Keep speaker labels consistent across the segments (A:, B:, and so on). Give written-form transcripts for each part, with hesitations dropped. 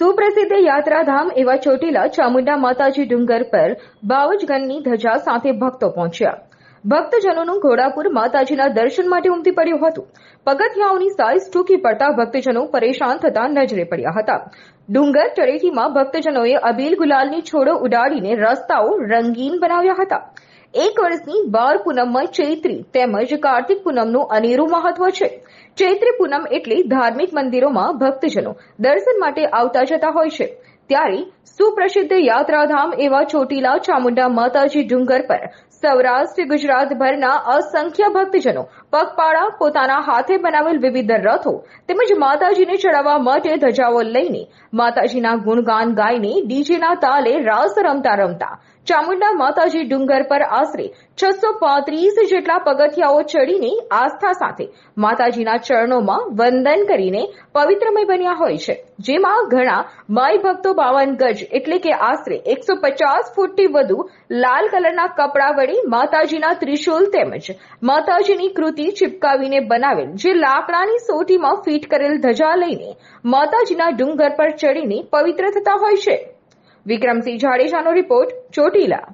A: સુપ્રસિદ્ધ યાત્રાધામ એવા ચોટીલા ચામુંડા માતાજી ડુંગર પર 52 ગણની ધજા સાથે ભક્તો પહોંચ્યા. ભક્તજનોનું ઘોડાપુર માતાજીના દર્શન માટે ઉમટી પડ્યું હતું. પગથિયાઓની સાઈઝ ટૂંકી પડતા ભક્તજનો પરેશાન થતા નજરે પડ્યા હતા. ડુંગર તળેટીમાં ભક્તજનોએ અબીલ ગુલાલની છોડો ઉડાડીને રસ્તાઓ રંગીન બનાવ્યા હતા. એક વર્ષની 12 પૂનમમાં ચૈત્રી તેમજ કાર્તિક પૂનમનું અનેરું મહત્વ છે. ચૈત્રી પૂનમ એટલે ધાર્મિક મંદિરોમાં ભક્તજનો દર્શન માટે આવતા જતા હોય છે. ત્યારે સુપ્રસિદ્ધ યાત્રાધામ એવા ચોટીલા ચામુંડા માતાજી ડુંગર પર સૌરાષ્ટ્ર ગુજરાતભરના અસંખ્ય ભક્તજનો પગપાળા પોતાના હાથે બનાવેલ વિવિધ રથો તેમજ માતાજીને ચડાવવા માટે ધજાઓ લઈને માતાજીના ગુણગાન ગાઈને ડીજેના તાલે રાસ રમતા રમતા ચામુંડા માતાજી ડુંગર પર આશરે 635 જેટલા પગથિયાઓ ચડીને આસ્થા સાથે માતાજીના ચરણોમાં વંદન કરીને પવિત્રમય બન્યા હોય છે. જેમાં ઘણા માઈ ભક્તો 52 ગજ એટલે કે આશરે 150 ફૂટથી વધુ લાલ કલરના કપડા વડે માતાજીના ત્રિશૂલ તેમજ માતાજીની કૃતિ ચિપકાવીને બનાવેલ જે લાકડાની સોટીમાં ફીટ કરેલ ધજા લઈને માતાજીના ડુંગર પર ચડીને પવિત્ર થતા હોય છે. વિક્રમસિંહ જાડેજાનો રિપોર્ટ, ચોટીલા.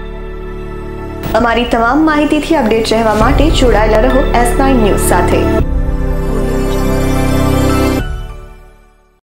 B: અમારી તમામ માહિતીથી અપડેટ રહેવા માટે જોડાયેલા રહો S9 ન્યૂઝ સાથે.